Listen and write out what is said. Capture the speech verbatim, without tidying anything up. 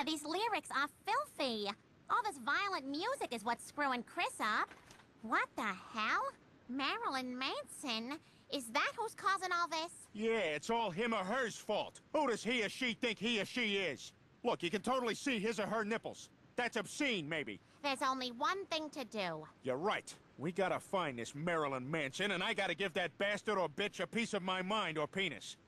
These lyrics are filthy. All this violent music is what's screwing Chris up. What the hell? Marilyn Manson? Is that who's causing all this? Yeah, it's all him or her's fault. Who does he or she think he or she is? Look, you can totally see his or her nipples. That's obscene, maybe. There's only one thing to do. You're right. We gotta find this Marilyn Manson, and I gotta give that bastard or bitch a piece of my mind or penis.